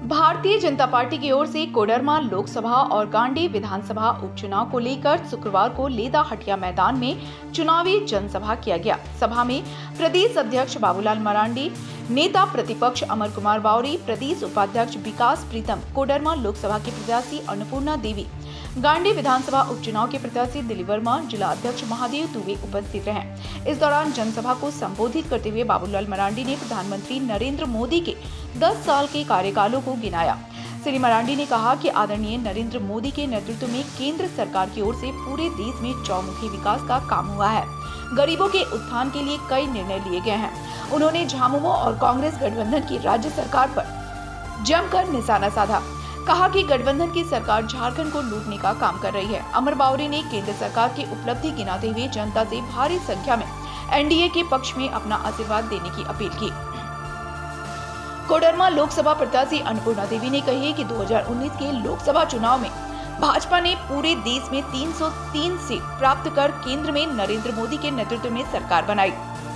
Bharatiya Janata party की ओर से कोडरमा लोकसभा और गांडी विधानसभा उपचुनाव को लेकर शुक्रवार को लेदा हटिया मैदान में चुनावी जनसभा किया गया। सभा में प्रदेश अध्यक्ष बाबूलाल मरांडी, नेता प्रतिपक्ष अमर कुमार बावरी, प्रदेश उपाध्यक्ष विकास प्रीतम, कोडरमा लोकसभा की प्रत्याशी अन्नपूर्णा देवी, गांडी विधानसभा उपचुनाव के प्रत्याशी दिलीप वर्मा, जिला अध्यक्ष महादेव दुबे उपस्थित रहे। इस दौरान जनसभा को संबोधित करते हुए बाबूलाल मरांडी ने प्रधानमंत्री नरेंद्र मोदी के 10 साल के कार्यकालों को गिनाया। श्री मरांडी ने कहा कि आदरणीय नरेंद्र मोदी के नेतृत्व में केंद्र सरकार की ओर से पूरे देश में चौमुखी विकास का काम हुआ है। गरीबों के उत्थान के लिए कई निर्णय लिए गए हैं। उन्होंने झामुमो और कांग्रेस गठबंधन की राज्य सरकार पर जमकर निशाना साधा। कहा कि गठबंधन की सरकार झारखंड को लूटने का काम कर रही है। अमर बावरी ने केंद्र सरकार की उपलब्धि गिनाते हुए जनता से भारी संख्या में एनडीए के पक्ष में अपना आशीर्वाद देने की अपील की। कोडरमा लोकसभा प्रत्याशी अन्नपूर्णा देवी ने कही कि 2019 के लोकसभा चुनाव में भाजपा ने पूरे देश में 303 सीट प्राप्त कर केंद्र में नरेंद्र मोदी के नेतृत्व में सरकार बनाई।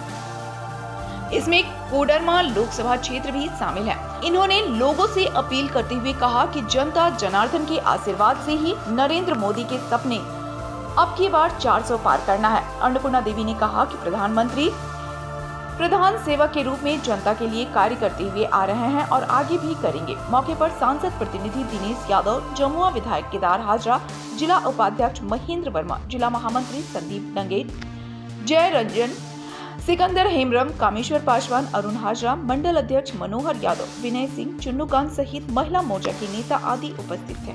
इसमें कोडरमा लोकसभा क्षेत्र भी शामिल है। इन्होंने लोगों से अपील करते हुए कहा कि जनता जनार्दन के आशीर्वाद से ही नरेंद्र मोदी के सपने अब की बार 400 पार करना है। अन्नपूर्णा देवी ने कहा कि प्रधानमंत्री प्रधान सेवक के रूप में जनता के लिए कार्य करते हुए आ रहे हैं और आगे भी करेंगे। मौके पर सांसद प्रतिनिधि दिनेश यादव, जमुआ विधायक केदार हाजरा, जिला उपाध्यक्ष महेंद्र वर्मा, जिला महामंत्री संदीप डंगेल, जय रंजन, सिकंदर हेमरम, कामेश्वर पासवान, अरुण हाजरा, मंडल अध्यक्ष मनोहर यादव, विनय सिंह, चुन्नूकांत सहित महिला मोर्चा के नेता आदि उपस्थित थे।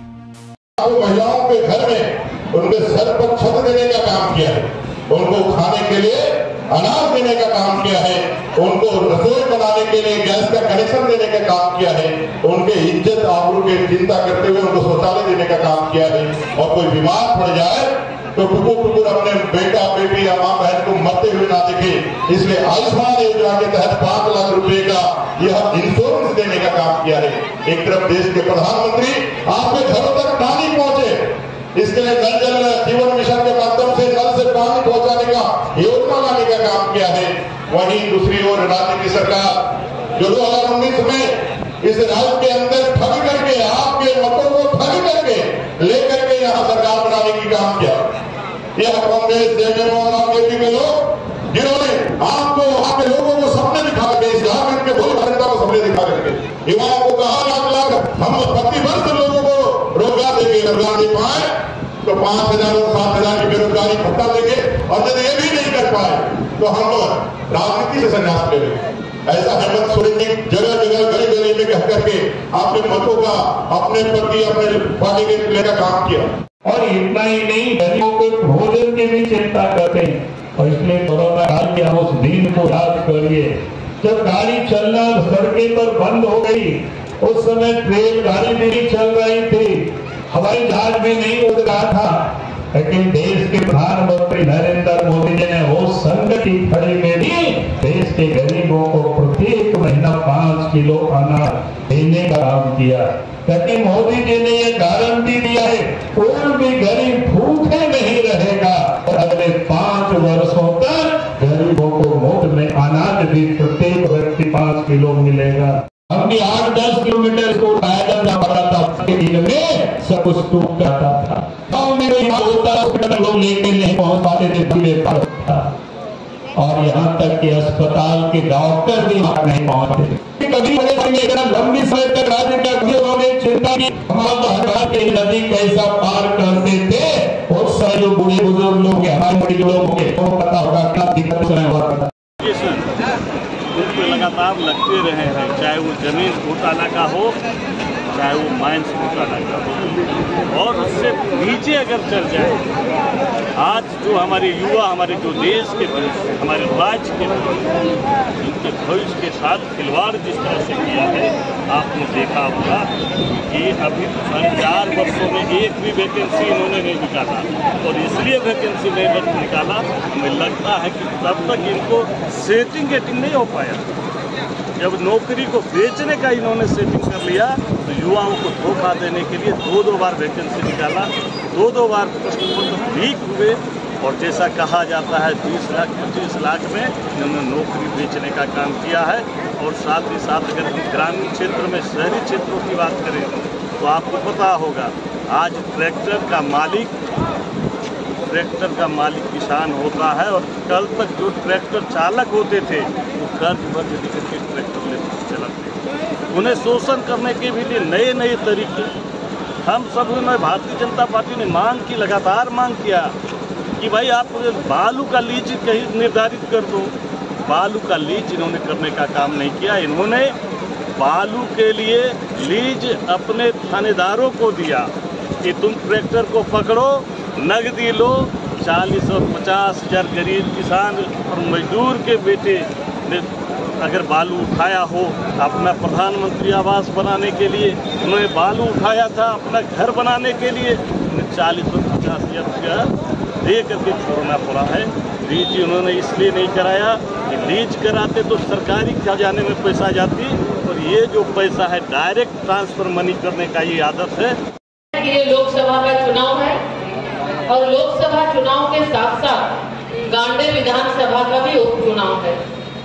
महिलाओं के घर में उनके सर पर छत देने का काम किया है, उनको खाने के लिए अनाज देने का काम किया है, उनको रसोई बनाने के लिए गैस का कनेक्शन देने का काम किया है, उनके इज्जत आबरू की चिंता करते हुए उनको शौचालय देने का काम किया है। और कोई बीमार पड़ जाए तो टुकुर अपने बेटा बेटी या माँ बहन को मरते हुए ना देखे, इसलिए आयुष्मान योजना के तहत 5 लाख रुपए का यह इंश्योरेंस देने का काम किया है। एक तरफ देश के प्रधानमंत्री आपके घरों तक पानी पहुंचे, इसके लिए नल जल जीवन मिशन के माध्यम से नल से पानी पहुंचाने का योजना लाने का काम किया है। वहीं दूसरी ओर राज्य की सरकार जो 2019 में इस राज्य के अंदर ठग करके आपके मतों को ठग करके लेकर के यहाँ सरकार बनाने की काम किया। यह कांग्रेस जेडीयू और आरजेडी के लोग जिन्होंने आपको वहां के लोगों को सपने दिखा के झारखंड के भूल जनता को सपने दिखा करके युवाओं को कहा लाख हम प्रतिवर्ष लोगों को रोजगार देंगे, रोजगार दे पाए तो 5,000 और 7,000 की बेरोजगारी भत्ता देंगे, और यदि ये भी नहीं कर पाए तो हम लोग राजनीति से संन्यास ले लेंगे। ऐसा हेमंत सोरेन ने जगह जगह गली गली में कह करके अपने मतों का अपने प्रति अपने पार्टी के लेने का काम किया। और इतना ही नहीं, गरीबों के भोजन की भी चिंता करते हैं। और इसलिए कोरोना काल के हम उस दिन को याद करिए जब गाड़ी चलना सड़कें पर बंद हो गई। उस समय ट्रेन गाड़ी भी नहीं चल रही थी, हवाई जहाज भी नहीं उड़ रहा था, लेकिन देश के प्रधानमंत्री नरेंद्र मोदी जी ने वो संकट की घड़ी में भी देश के गरीबों को प्रत्येक महीना 5 किलो अनाज देने का काम किया। क्योंकि मोदी जी ने ये गारंटी दिया है कोई भी गरीब भूखे नहीं रहेगा, और अगले 5 वर्षों तक गरीबों को मुफ्त में अनाज भी प्रत्येक व्यक्ति 5 किलो मिलेगा। हमने 8-10 किलोमीटर को पैदल जाना पड़ा था, सब कुछ टूट जाता था। गाँव में लोग लेके नहीं पहुंच पाते थे, भीड़ था। और यहाँ तक कि अस्पताल के डॉक्टर भी वहां नहीं पहुंचते थे। कभी लंबी समय तक राज्य के चिंता की हमारे के नदी कैसा पार करते थे। उस समय जो बूढ़े बुजुर्ग लोग हमारे बड़े लोग पता होगा क्या दिक्कत हुआ। उनको लगातार लगते रहे हैं, चाहे वो जमीन घोटाला का हो, चाहे वो माइंस घोटाला का हो, और उससे नीचे अगर चल जाए। आज जो हमारे युवा, हमारे जो देश के भविष्य, हमारे राज्य के उनके भविष्य के साथ खिलवाड़ जिस तरह से किया है, आपने देखा होगा कि अभी 4 वर्षों में एक भी वैकेंसी इन्होंने नहीं निकाला। और इसलिए वैकेंसी नहीं निकाला, हमें लगता है कि तब तक इनको सेटिंग नहीं हो पाया। जब नौकरी को बेचने का इन्होंने सेटिंग कर लिया तो युवाओं को धोखा देने के लिए 2-2 बार वैकेंसी निकाला, 2-2 बार प्रश्न पत्र लीक हुए, और जैसा कहा जाता है 20 लाख 25 लाख में इन्होंने नौकरी बेचने का काम किया है। और साथ ही साथ अगर हम ग्रामीण क्षेत्र में शहरी क्षेत्रों की बात करें तो आपको पता होगा आज ट्रैक्टर का मालिक किसान होता है। और कल तक जो ट्रैक्टर चालक होते थे वो कर्ज वर्ज लेकर के ट्रैक्टर लेकर चलाते, उन्हें शोषण करने के भी लिए नए नए तरीके हम सब ने भारतीय जनता पार्टी ने लगातार मांग किया कि भाई आप बालू का लीज कहीं निर्धारित कर दो। बालू का लीज इन्होंने करने का काम नहीं किया। इन्होंने बालू के लिए लीज अपने थानेदारों को दिया कि तुम ट्रैक्टर को पकड़ो, नगदी लो। 40 और 50 हज़ार गरीब किसान और मजदूर के बेटे ने अगर बालू उठाया हो अपना प्रधानमंत्री आवास बनाने के लिए, उन्होंने बालू उठाया था अपना घर बनाने के लिए, उन्हें 40 और 50 हज़ार रुपया दे करके छोड़ना पड़ा है। लीज उन्होंने इसलिए नहीं कराया कि लीज कराते तो सरकारी खजाने में पैसा जाती, और ये जो पैसा है डायरेक्ट ट्रांसफर मनी करने का ये आदत है। ये लोकसभा का चुनाव है और लोकसभा चुनाव के साथ साथ गांडे विधानसभा का भी उपचुनाव है।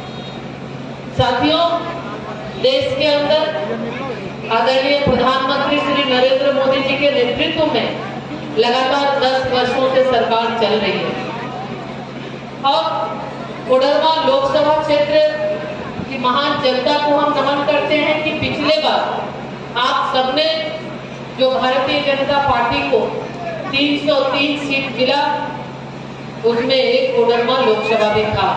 साथियों, देश के अंदर आदरणीय प्रधानमंत्री श्री नरेंद्र मोदी जी के नेतृत्व में लगातार 10 वर्षों से सरकार चल रही है और कोडरमा लोकसभा क्षेत्र की महान जनता को हम नमन करते हैं कि पिछले बार आप सबने जो भारतीय जनता पार्टी को 303 सीट मिला, उसमें एक कोडरमा लोकसभा भी था।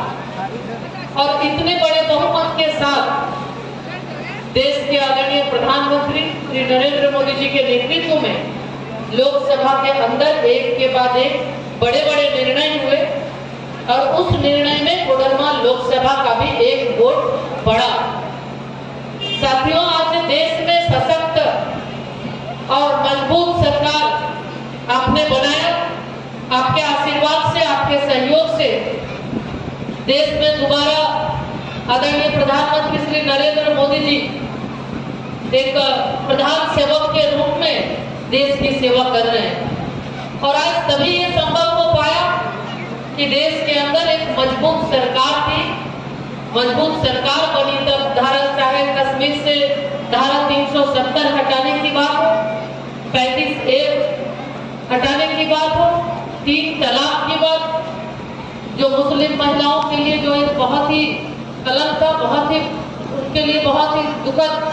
और इतने बड़े बहुमत के साथ देश के आदरणीय प्रधानमंत्री श्री नरेंद्र मोदी जी के नेतृत्व में लोकसभा के अंदर एक के बाद एक बड़े बड़े निर्णय हुए और उस निर्णय में कोडरमा लोकसभा का भी एक वोट बढ़ा। साथियों, आज देश में सशक्त और मजबूत सरकार आपने बनाया। आपके आशीर्वाद से, आपके सहयोग से देश में दोबारा आदरणीय प्रधानमंत्री श्री नरेंद्र मोदी जी एक प्रधान सेवक के रूप में देश की सेवा कर रहे हैं। और आज तभी ये संभव हो पाया कि देश के अंदर एक मजबूत सरकार थी, मजबूत सरकार बनी तब चाहे कश्मीर से धारा 370 हटाने की बात हो, 35A हटाने की बात हो, 3 तलाक की बात, जो मुस्लिम महिलाओं के लिए जो एक बहुत ही कलंक था, बहुत ही उनके लिए बहुत ही दुखद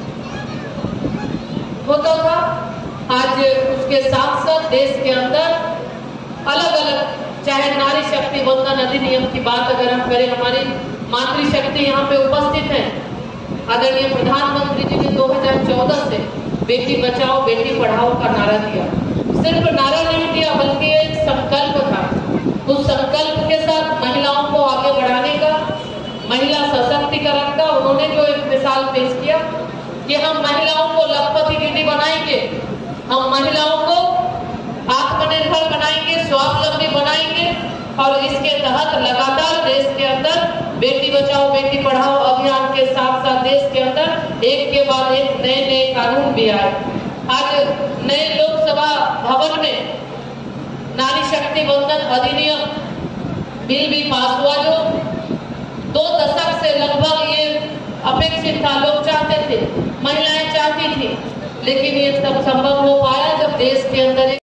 होता था। आज उसके साथ साथ देश के अंदर अलग अलग, चाहे नारी शक्ति वंदन अधिनियम की बात अगर हम करें, हमारी मातृशक्ति यहाँ पे उपस्थित है। आदरणीय प्रधानमंत्री जी ने 2014 से बेटी बचाओ बेटी पढ़ाओ का नारा दिया। सिर्फ नारा नहीं दिया बल्कि एक संकल्प था। उस संकल्प के साथ महिलाओं को आगे बढ़ाने का, महिला सशक्तिकरण का उन्होंने जो एक मिसाल पेश किया कि हम महिलाओं को लखपति दीदी बनाएंगे, हम महिलाओं को आत्मनिर्भर बनाएंगे, स्वावलंबी बनाएंगे। और इसके तहत लगातार देश के अंदर बेटी बचाओ बेटी पढ़ाओ अभियान के साथ साथ देश के अंदर एक के बाद एक नए नए कानून भी आए। आज नए लोकसभा भवन में नारी शक्ति वंदन अधिनियम बिल भी पास हुआ, जो 2 दशक से लगभग ये अपेक्षित था। लोग चाहते थे, महिलाएं चाहती थी, लेकिन ये तब संभव हो पाया जब देश के अंदर